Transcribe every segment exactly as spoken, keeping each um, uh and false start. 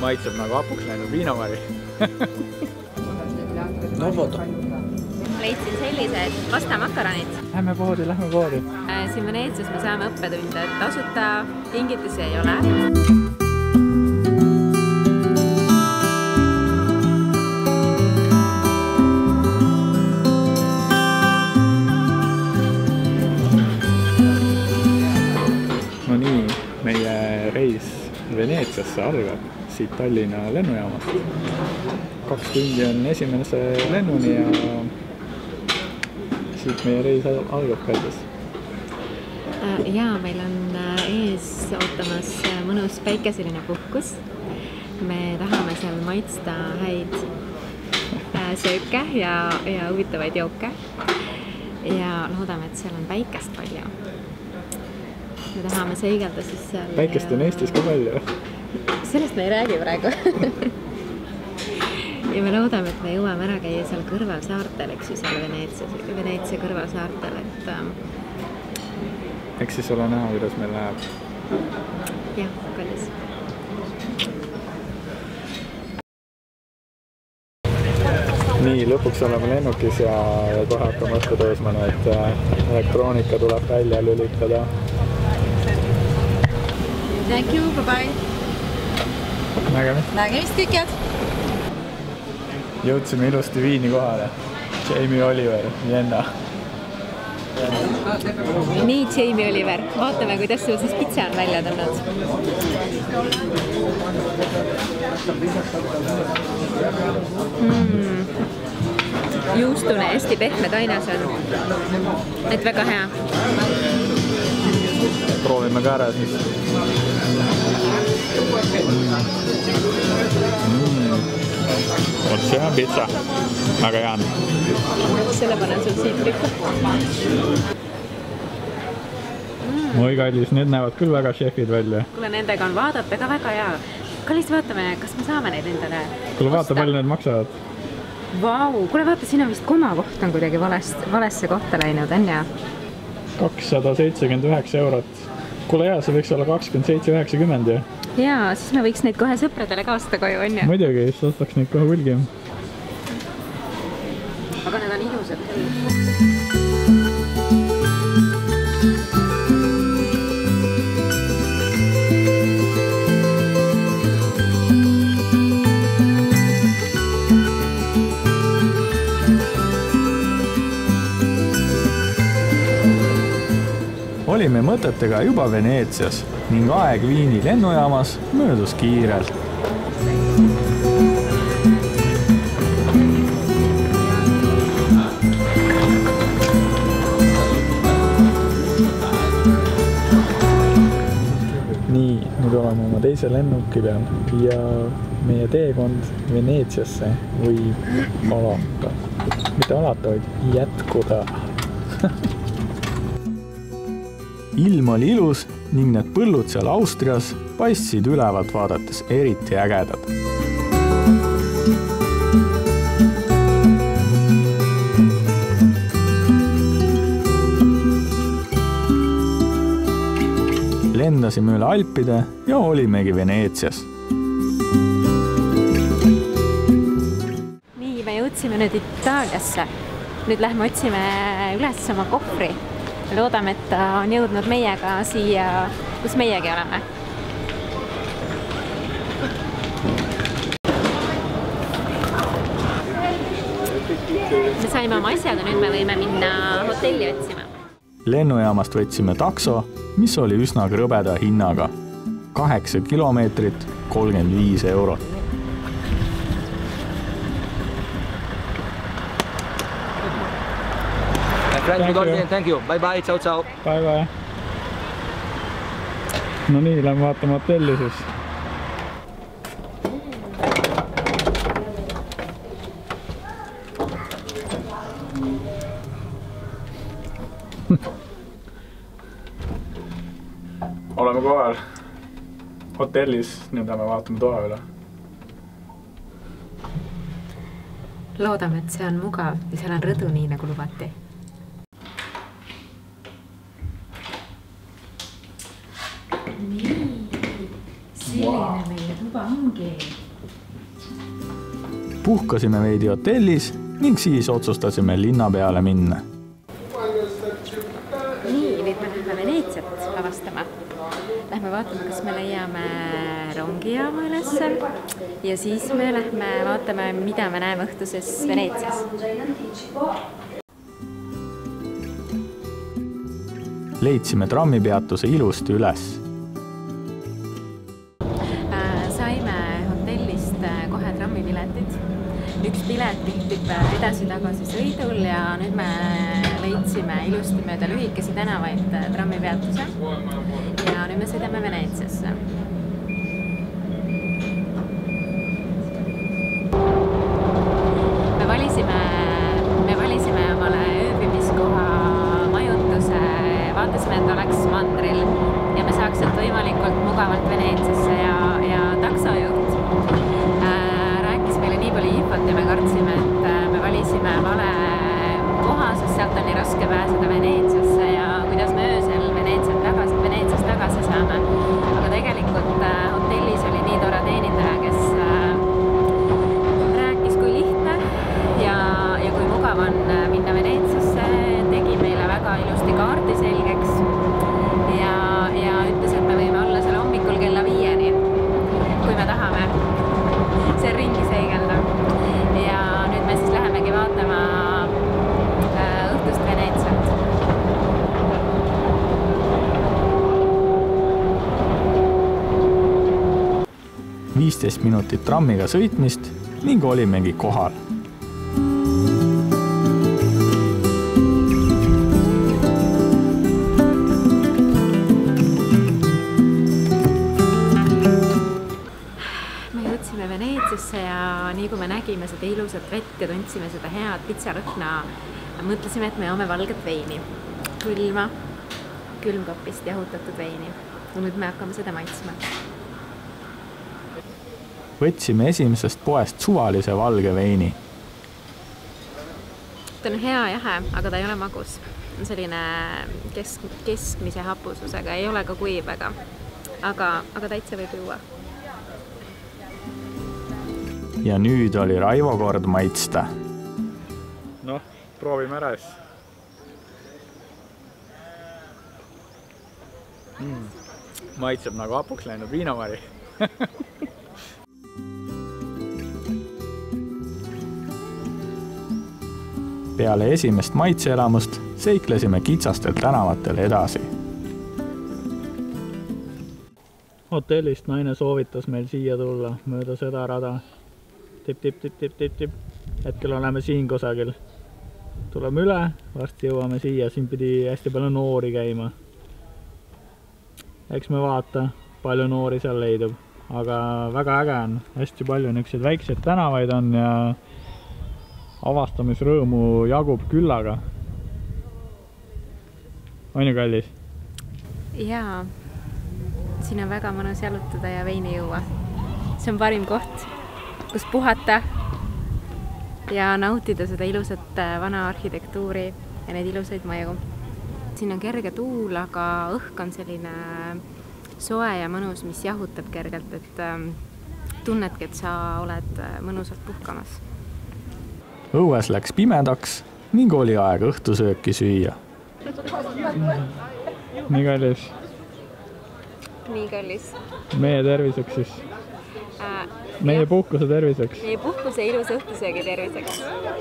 maitseb nagu hapuks läinud viinamari. No foto. Leidsin sellised pastamakaronid. Lähme poodi, lähme poodi. Siin Veneetsias me saame õppetunde, et tasuta kingitusi ei ole. No nii, meie reis Veneetsiasse algab siit Tallinna lennujaamast. Kaks tundi on esimese lennuni ja siit meie reis algab käides. Ja, meil on ees ootamas mõnus päikeseline puhkus. Me tahame seal maitsta häid sööke ja, ja huvitavaid jooke. Ja loodame, et seal on päikest palju. Me tahame seigelda siis seal... Päikest on Eestis ka palju. Sellest me ei räägi praegu. Ja me loodame, et me jõuame ära käia seal kõrval saartel, eks ju, seal Veneetsia, Veneetsia kõrval saartel, et... Eks siis ole näha, kuidas meil läheb. Jah, kallis. Nii, lõpuks oleme lennukis ja kohe hakkame õhku tõusma, et elektroonika tuleb välja lülitada. Thank you, bye-bye. Nägemist. Nägemist kõik jääd. Jõudsime ilusti Viini kohale. Jamie Oliver, Vienna. Nii, Jamie Oliver. Vaatame, kuidas sul siis pitsa on välja tulnud. Mm. Juustune, hästi pehme tainas on. Et väga hea. Proovime ka ära siis. Mm. Vot see on pitsa. Väga hea on. Selle panen sul siit rikku. Mm. Oi kallis, need näevad küll väga šefid välja. Kuule, nendega on vaadata ka väga hea. Kallis, vaatame, kas me saame neid endale Kuule, vaata, palju need maksavad. Vau, kuule, vaata, siin on vist koma koht on kuidagi valest, valesse kohta läinud, on ja? kakssada seitsekümmend üheksa eurot. Kuule, hea, see võiks olla kakskümmend seitse üheksakümmend ju. Jaa, siis me võiks neid kohe sõpradele kaasta koju, on ja? Muidugi, siis ostaks neid kohe hulgi. Aga need on ilusad küll. Olime mõtetega juba Veneetsias ning aeg Viini lennujaamas möödus kiirelt. Nii, nüüd oleme oma teise lennuki peal ja meie teekond Veneetsiasse võib alata. Mitte alata, vaid jätkuda. Ilm oli ilus ning need põllud seal Austrias paistsid ülevalt vaadates eriti ägedad. Lendasime üle Alpide ja olimegi Veneetsias. Nii, me jõudsime nüüd Itaaliasse. Nüüd lähme otsime üles oma kohvri. Loodame, et ta on jõudnud meiega siia, kus meiegi oleme. Me saime oma asjad ja nüüd me võime minna hotelli otsima. Lennujaamast võtsime takso, mis oli üsna krõbeda hinnaga. kaheksa kilomeetrit, kolmkümmend viis eurot. Thank you. Thank you. Bye bye. Ciao, ciao. Bye bye. No nii, lähme vaatame hotelli siis. Oleme kohal hotellis, nüüd lähme vaatame toa üle. Loodame, et see on mugav ja seal on rõdu nii, nagu lubati. Nii, selline meie juba ongi. Puhkasime veidi hotellis ning siis otsustasime linna peale minna. Nii, nüüd me lähme Veneetsiat avastama. Lähme vaatame, kas me leiame rongijaama ülesse ja siis me lähme vaatame, mida me näeme õhtuses Veneetsias. Leidsime trammipeatuse ilusti üles. Saime hotellist kohe trammipiletid. Üks pilet vihtib edasi-tagasi sõidul ja nüüd me leidsime ilusti mööda lühikesi tänavaid trammipeatuse ja nüüd me sõidame Veneetsiasse. Me valisime, me valisime omale ööbimiskoha majutuse, vaatasime, et oleks mandril ja me saaks sealt võimalikult mugavalt Veneetsiasse ja, ja taksojuht äh, rääkis meile nii palju infot ja me kartsime, et me valisime vale koha, sest sealt on nii raske pääseda Veneetsiasse ja kuidas me öösel Veneetsiast tagasi, Veneetsiast tagasi saame. Aga tegelikult äh, hotellis oli nii tore teenindaja, kes äh, rääkis kui lihtne ja, ja kui mugav on minna Veneetsiasse, tegi meile väga ilusti kaardi selgeks ja, ja ütles, et me võime olla seal hommikul kella viieni, kui me tahame see ringi seigelda. Ja nüüd me siis lähemegi vaatama õhtust Veneetsiat. viisteist minutit trammiga sõitmist ning olimegi kohal. Me jõudsime Veneetsiasse ja nii kui me nägime seda ilusat vett ja tundsime seda head pitsarõhna, mõtlesime, et me joome valget veini. Külma, külmkapist jahutatud veini. Ja nüüd me hakkame seda maitsma. Võtsime esimesest poest suvalise valge veini. Ta on hea jahe, aga ta ei ole magus. On selline kesk, keskmise hapususega, ei ole ka kuiv väga. Aga, aga täitsa võib juua. Ja nüüd oli Raivo kord maitsta. Noh, proovime ära siis. Mm. Maitseb nagu hapuks läinud viinamari. Peale esimest maitseelamust seiklesime kitsastel tänavatel edasi. Hotellist naine soovitas meil siia tulla mööda seda rada. Tip, tip, tip, tip, tip, tip. Hetkel oleme siin kusagil. Tuleme üle, varsti jõuame siia. Siin pidi hästi palju noori käima. Eks me vaata, palju noori seal leidub. Aga väga äge on. Hästi palju niisuguseid väikseid tänavaid on ja avastamisrõõmu jagub küllaga. On ju kallis? Jaa, siin on väga mõnus jalutada ja veini juua. See on parim koht, kus puhata ja nautida seda ilusat vana arhitektuuri ja neid ilusaid maju. Siin on kerge tuul, aga õhk on selline soe ja mõnus, mis jahutab kergelt, et tunnedki, et sa oled mõnusalt puhkamas. Õues läks pimedaks ning oli aeg õhtusööki süüa. Nii kallis. Nii kallis. Meie terviseks siis. Äh, meie jah. puhkuse terviseks. Meie puhkuse ilus õhtusöögi terviseks.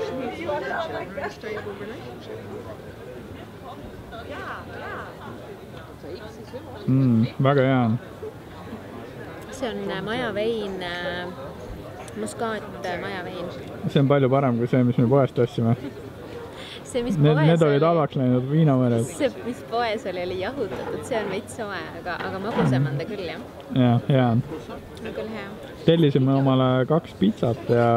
Mm, väga hea on. See on majavein, muskaat majavein. See on palju parem kui see, mis me poest ostsime. See, mis need, poes need olid oli, alaks läinud viinamered. see, mis poes oli, oli jahutatud, see on veits soe, aga, aga magusam on ta küll, jah. Ja, hea on. On küll hea. Tellisime omale kaks pitsat ja,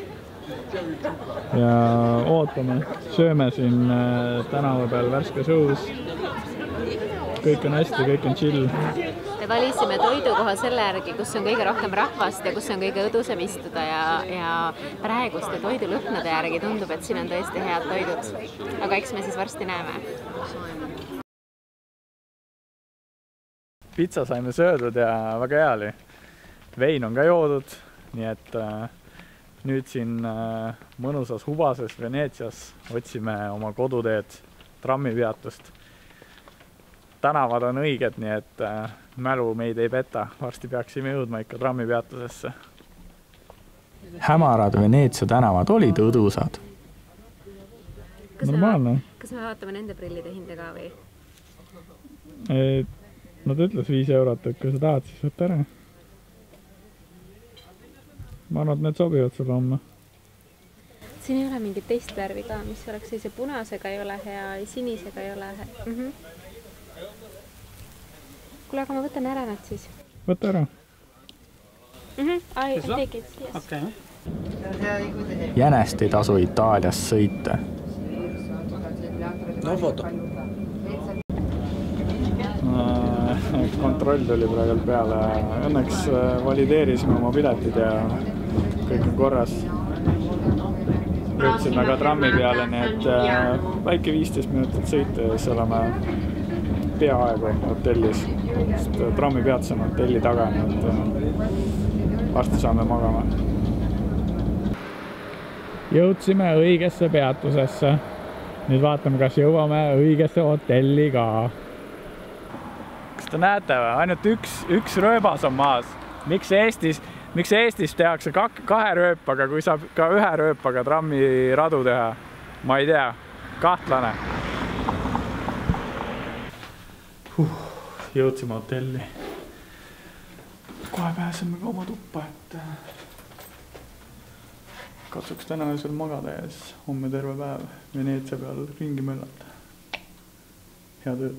ja ootame. Sööme siin tänava peal värskes õhus. Kõik on hästi, kõik on chill. Me valisime toidukoha selle järgi, kus on kõige rohkem rahvast ja kus on kõige õdusem istuda ja, ja praeguste toidulõhnade järgi tundub, et siin on tõesti head toidud. Aga eks me siis varsti näeme. Pitsa saime söödud ja väga hea oli. vein on ka joodud, nii et nüüd siin mõnusas hubases Veneetsias otsime oma koduteed trammipeatust. Tänavad on õiged, nii et mälu meid ei peta. Varsti peaksime jõudma ikka trammipeatusesse. Hämarad Veneetsia tänavad olid õdusad. Kas Normaalne. Me, kas me vaatame nende prillide hinda ka või? Nad ütles viis eurot, et kui sa tahad, siis võtta ära. Ma arvan, et need sobivad sulle homme. Siin ei ole mingit teist värvi ka, mis oleks sellise punasega ei ole hea, sinisega ei ole hea. Mm -hmm. Kuule, aga ma võtan ära nad siis. Võta ära. Mm -hmm. I take it, yes. Okay. Jänest ei tasu Itaalias sõita. No foto. Kontroll tuli praegu peale. Õnneks valideerisime oma piletid ja kõik on korras. Jõudsime ka trammi peale, nii et väike viisteist minutit sõita ja siis oleme peaaegu hotellis. Trammi peatus on hotelli taga, nii et varsti saame magama. Jõudsime õigesse peatusesse. Nüüd vaatame, kas jõuame õigesse hotelli ka. Kas te näete või? Ainult üks, üks rööbas on maas. Miks Eestis, miks Eestis tehakse kahe rööpaga, kui saab ka ühe rööpaga trammi radu teha? Ma ei tea. Kahtlane. Huh, jõudsime hotelli. Kohe pääseme ka oma tuppa, et katsuks täna öösel magada ja siis homme terve päev Veneetsia peal ringi möllata. Head ööd.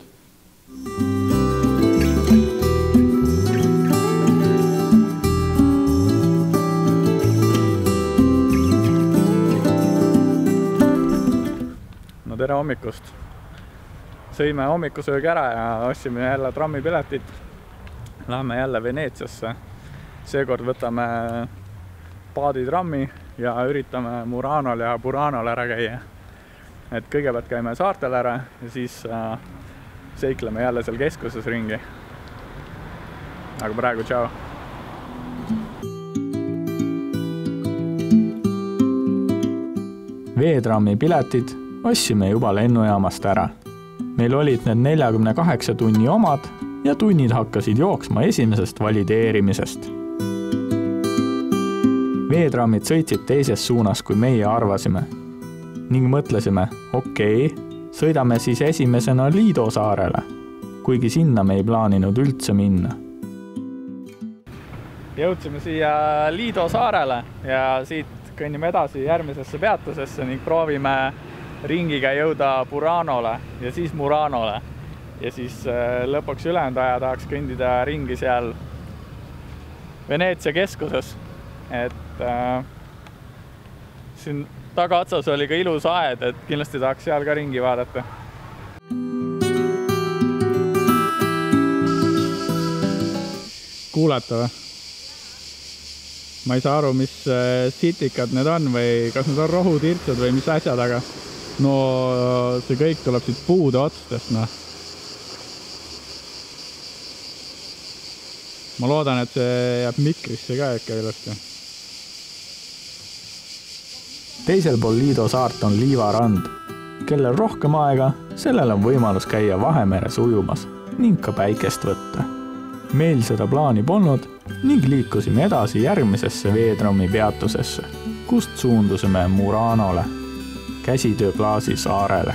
No tere hommikust. Sõime hommikusöögi ära ja ostsime jälle trammipiletit. Läheme jälle Veneetsiasse. Seekord võtame paaditrammi ja üritame Muranol ja Buranol ära käia. Et kõigepealt käime saartel ära ja siis äh, seikleme jälle seal keskuses ringi. Aga praegu tšau. Veetrammi piletid ostsime juba lennujaamast ära. Meil olid need neljakümne kaheksa tunni omad ja tunnid hakkasid jooksma esimesest valideerimisest. Veetrammid sõitsid teises suunas, kui meie arvasime. Ning mõtlesime, okei, sõidame siis esimesena Lido saarele, kuigi sinna me ei plaaninud üldse minna. Jõudsime siia Lido saarele ja siit kõnnime edasi järgmisesse peatusesse ning proovime ringiga jõuda Buranole ja siis Muranole. Ja siis lõpuks ülejäänud aja tahaks kõndida ringi seal Veneetsia keskuses. Et äh, siin tagaotsas oli ka ilus aed, et kindlasti tahaks seal ka ringi vaadata. Kuulete või? Ma ei saa aru, mis sitikad need on või kas need on rohutirtsud või mis asjad, aga no see kõik tuleb siit puude otstest, noh. Ma loodan, et see jääb mikrisse ka ikka ilusti. Teisel pool Lido saart on Liivarand. Kellel rohkem aega, sellel on võimalus käia Vahemeres ujumas ning ka päikest võtta. Meil seda plaani polnud ning liikusime edasi järgmisesse veetrammi peatusesse, kust suundusime Muranole, käsitööklaasi saarele.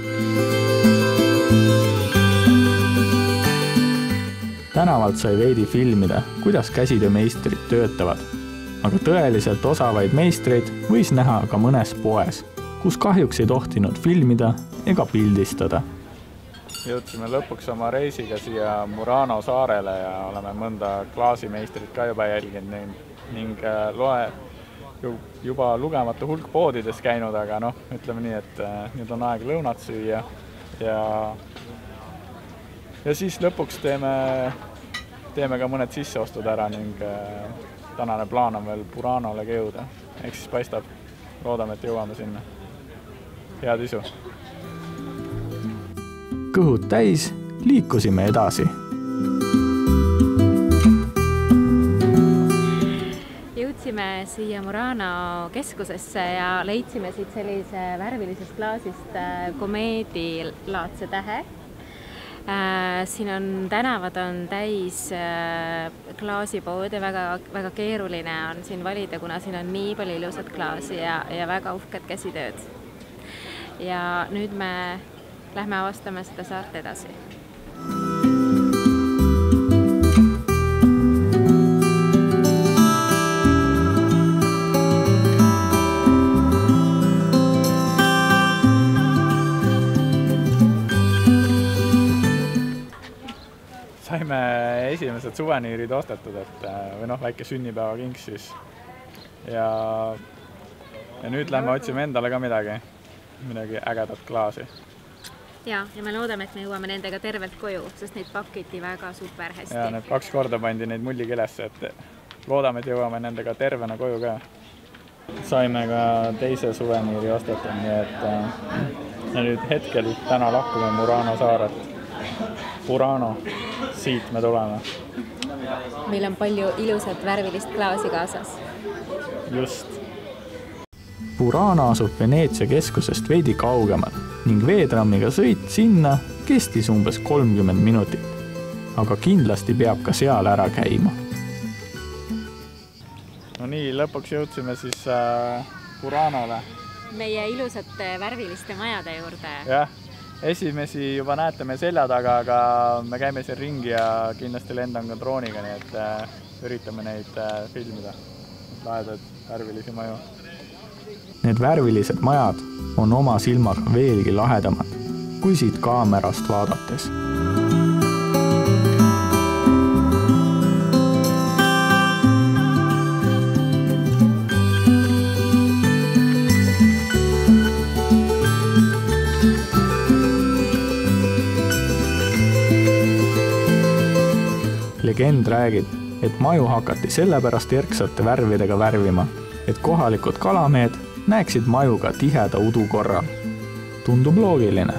Tänavalt sai veidi filmida, kuidas käsitöömeistrid töötavad, aga tõeliselt osavaid meistreid võis näha ka mõnes poes, kus kahjuks ei tohtinud filmida ega pildistada. Jõudsime lõpuks oma reisiga siia Murano saarele ja oleme mõnda klaasimeistrit ka juba jälginud ning loe juba lugematu hulk poodides käinud, aga noh, ütleme nii, et nüüd on aeg lõunat süüa ja, ja siis lõpuks teeme, teeme ka mõned sisseostud ära ning tänane plaan on veel Buranole jõuda. Ehk siis paistab, loodame, et jõuame sinna. Head isu! Kõhud täis, liikusime edasi. tulime siia Murano keskusesse ja leidsime siit sellise värvilisest klaasist komeedilaadse tähe. Siin on tänavad on täis klaasipoode, väga, väga keeruline on siin valida, kuna siin on nii palju ilusat klaasi ja, ja väga uhked käsitööd. Ja nüüd me lähme avastame seda saart edasi. Saime esimesed suveniirid ostetud, et või noh, väike sünnipäeva kinks siis. Ja, ja nüüd lähme otsime endale ka midagi, midagi ägedat klaasi. Ja, ja me loodame, et me jõuame nendega tervelt koju, sest neid pakiti väga super hästi. Ja need kaks korda pandi neid mullikilesse, et loodame, et jõuame nendega tervena koju ka. Saime ka teise suveniiri ostetud, nii et ja nüüd hetkel täna lahkume Murano saaret. Burano, siit me tuleme. Meil on palju ilusat värvilist klaasi kaasas. Just. Burano asub Veneetsia keskusest veidi kaugemal ning veetrammiga sõit sinna kestis umbes kolmkümmend minutit. Aga kindlasti peab ka seal ära käima. No nii, lõpuks jõudsime siis äh, Buranole. Meie ilusate värviliste majade juurde. Jah. Esimesi juba näete me selja taga, aga me käime siin ringi ja kindlasti lendan ka drooniga, nii et äh, üritame neid äh, filmida. Lahedad värvilisi maju. Need värvilised majad on oma silmaga veelgi lahedamad, kui siit kaamerast vaadates. Legend räägib, et maju hakati sellepärast erksate värvidega värvima, et kohalikud kalamehed näeksid maju ka tiheda udu korral. Tundub loogiline.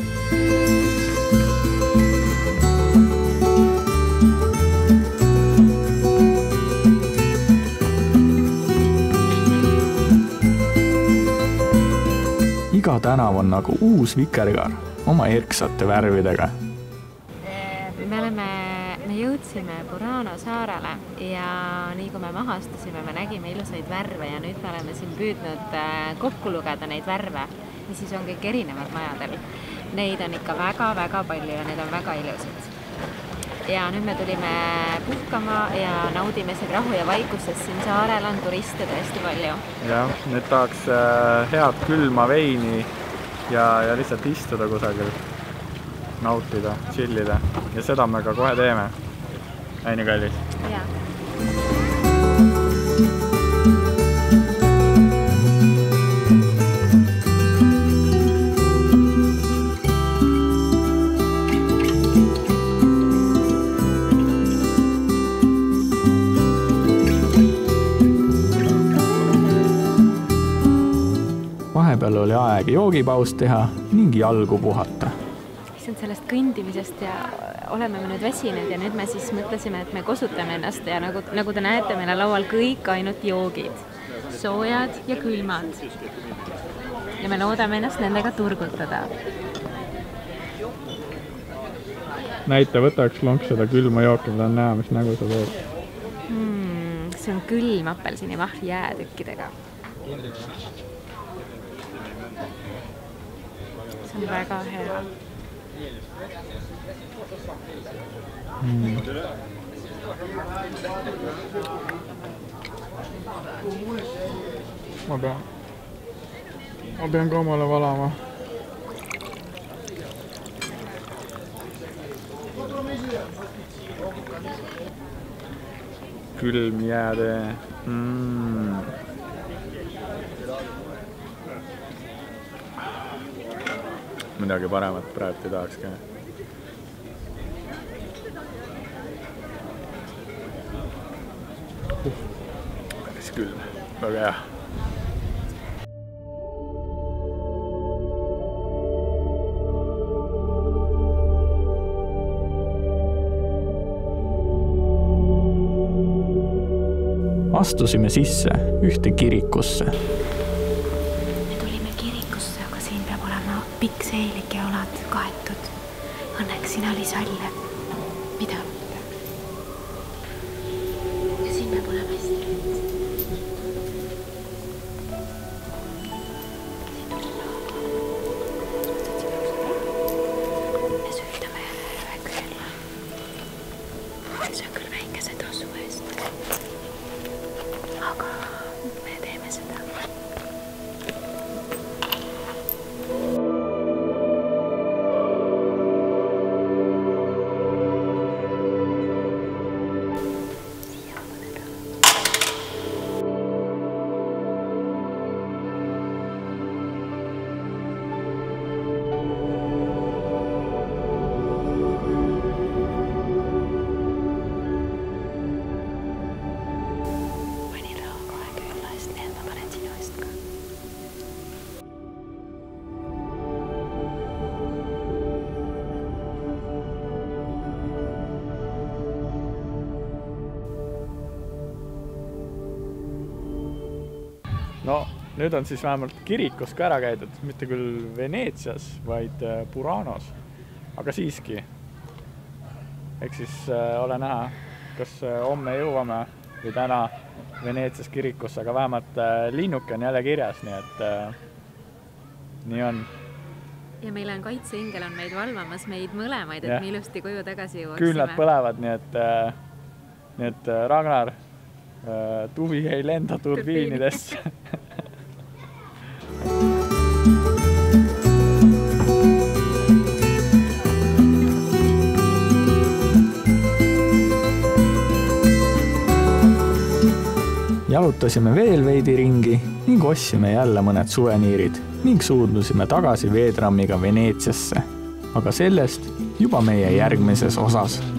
Iga tänav on nagu uus vikerkaar oma erksate värvidega. Me oleme Me jõudsime Burano saarele ja nii kui me maha astusime, me nägime ilusaid värve ja nüüd me oleme siin püüdnud kokku lugeda neid värve, mis siis on kõik erinevad majadel. Neid on ikka väga-väga palju ja need on väga ilusad. Ja nüüd me tulime puhkama ja naudime siin rahu ja vaikust, sest siin saarel on turiste tõesti palju. Jah, nüüd tahaks head külma veini ja, ja lihtsalt istuda kusagil. Nautida, chillida ja seda me ka kohe teeme. Aini kallis. Ja. Vahepeal oli aeg joogipaus teha ning jalgu puhata. Sellest kõndimisest ja oleme me nüüd väsinud ja nüüd me siis mõtlesime, et me kosutame ennast ja nagu, nagu te näete, meil on laual kõik ainult joogid, soojad ja külmad. Ja me loodame ennast nendega turgutada. Näita, võtaks lonks seda külma jooki, ma tahan näha, mis nägu sa teed. Hmm, see on külm apelsinivahl jäätükkidega. See on väga hea. Mm. Ma pean, ma pean ka omale valama. Külm jäätee. Mm. Midagi paremat praegu ei tahaks ka. Uh, päris külm, väga hea. astusime sisse ühte kirikusse. Me tulime kirikusse, aga siin peab olema pikk seelik ja olad kaetud. Õnneks siin oli salle. Mida? Ja siin peab olema hästi. Siin tuli looga. Me süütame ühe külla. See on küll väikese tasu eest. Aga me teeme seda. No, nüüd on siis vähemalt kirikus ka ära käidud, mitte küll Veneetsias, vaid Buranos. Aga siiski, ehk siis äh, ole näha, kas homme jõuame või täna Veneetsias kirikusse, aga vähemalt äh, linnuke on jälle kirjas, nii et äh, nii on. Ja meil on kaitseingel on meid valvamas meid mõlemaid, et me ilusti koju tagasi jõuaksime. Küll nad põlevad, nii et, äh, nii et äh, Ragnar, äh, tuvi ei lenda turbiinidesse. Jalutasime veel veidi ringi ning ostsime jälle mõned suveniirid ning suundusime tagasi veetrammiga Veneetsiasse. Aga sellest juba meie järgmises osas.